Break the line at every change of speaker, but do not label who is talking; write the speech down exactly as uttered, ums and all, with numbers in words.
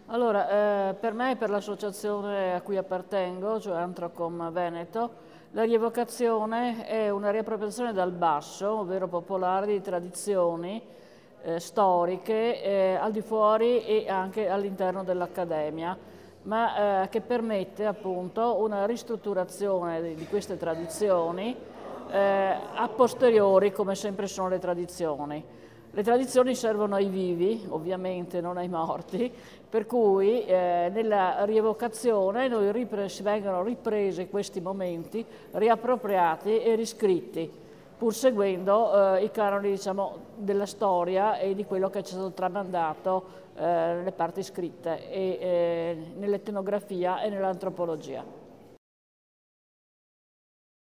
Allora, eh, per me e per l'associazione a cui appartengo, cioè Antrocom Veneto, la rievocazione è una riappropriazione dal basso, ovvero popolare, di tradizioni eh, storiche eh, al di fuori e anche all'interno dell'Accademia, ma eh, che permette appunto una ristrutturazione di, di queste tradizioni eh, a posteriori, come sempre sono le tradizioni. Le tradizioni servono ai vivi, ovviamente, non ai morti, per cui eh, nella rievocazione noi ripre- vengono ripresi questi momenti, riappropriati e riscritti, pur seguendo eh, i canoni, diciamo, della storia e di quello che ci è stato tramandato eh, nelle parti scritte, e, eh, nell'etnografia e nell'antropologia.